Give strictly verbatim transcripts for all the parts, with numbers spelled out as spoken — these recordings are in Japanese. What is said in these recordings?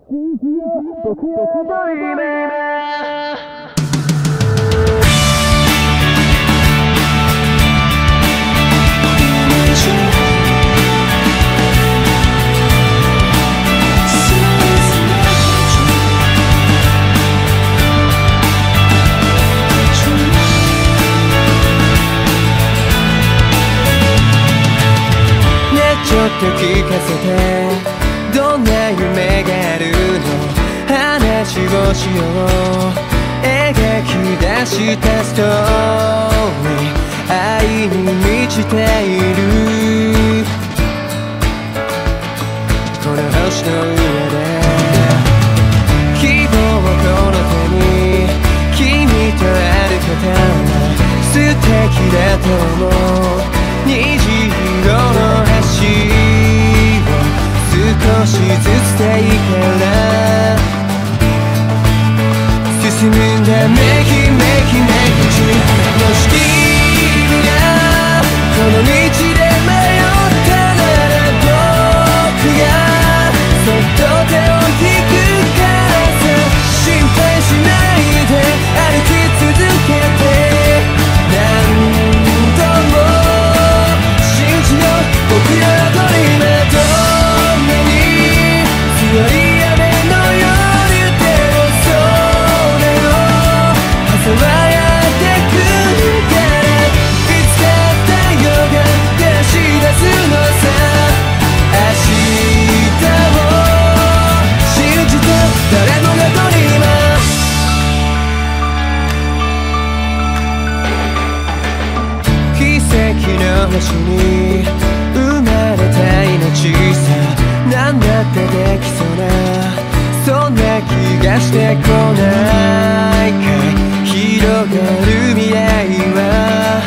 僕のドリームちょっと聞かせてどんな夢があるの話をしよう描き出したストーリー愛に満ちているこの星の上で希望をこの手に君と歩けたら素敵だと思う虹色の橋を少しずつでいいから進むんだめきめきめきちもし君がこの道で迷ったなら僕がそっと手を引くからさ心配しないで歩き続けて何度も僕らのドリームどんなに強い雨のように手をそれを挟まやってくるからいつか太陽が照らし出すのさ明日を信じて誰もがドリーマー奇跡の星に生まれた命さ何だってできそうなそんな気がしてこないかい広がる未来は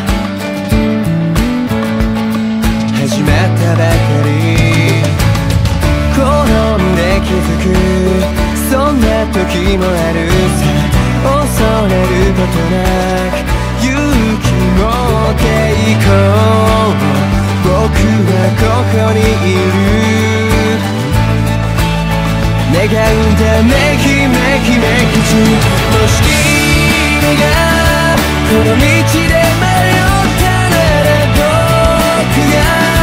始まったばかり好んで気づくそんな時もあるさ恐れることなく勇気持っていこう僕はここにいる願うんだめきめきめきちもし君がこの道で迷ったなら僕が